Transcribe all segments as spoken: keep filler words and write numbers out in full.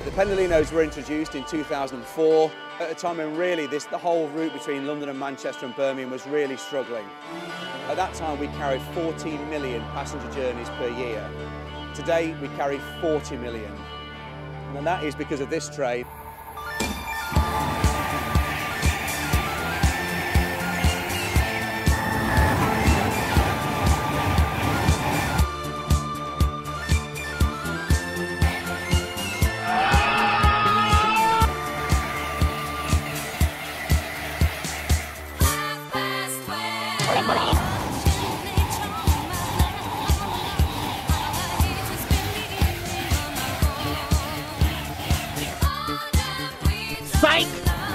The Pendolinos were introduced in two thousand four, at a time when really this, the whole route between London and Manchester and Birmingham was really struggling. At that time we carried fourteen million passenger journeys per year. Today we carry forty million. And that is because of this train. Psych!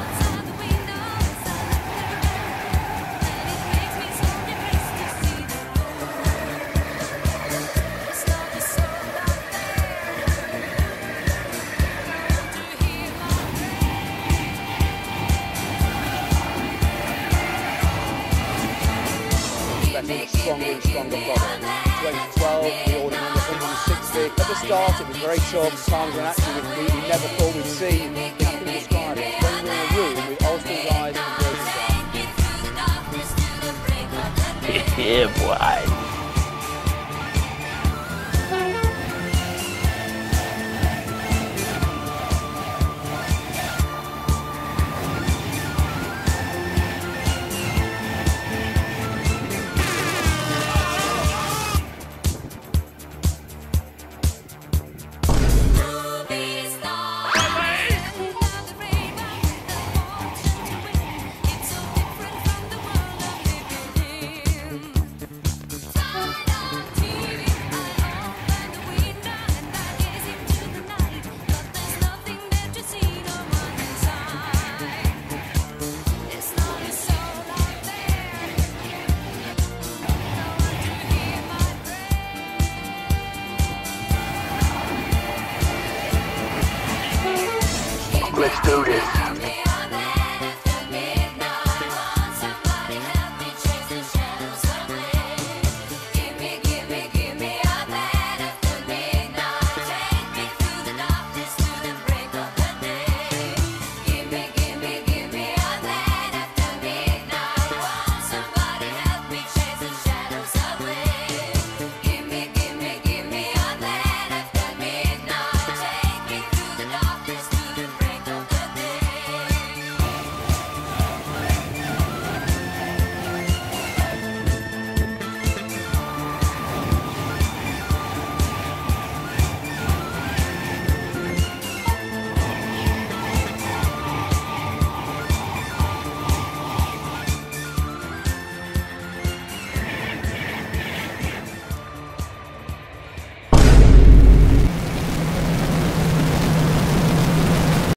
Expecting a stronger and stronger product. twenty twelve, we ordered number one hundred sixty. At the start, it was very tough. Times when actually we, we never thought we'd see. How can we describe it? When we were in a room with Ulster's eyes and Jersey's eyes. Yeah, boy. Let's do this.